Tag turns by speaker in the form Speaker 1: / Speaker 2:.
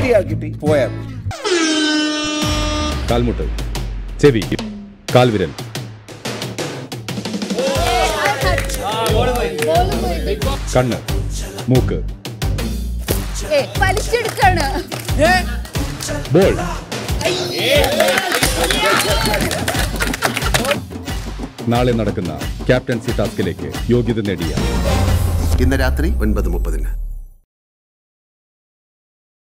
Speaker 1: കിട്ടി പോയാൽ
Speaker 2: കാൽമുട്ട്, ചെവി, കാൽവിരൽ, കണ്ണ്, മൂക്ക്, ബോൾ. നാളെ നടക്കുന്ന ക്യാപ്റ്റൻസി ടാസ്കിലേക്ക് യോഗ്യത നേടിയ
Speaker 3: ഇന്ന് രാത്രി 9:30.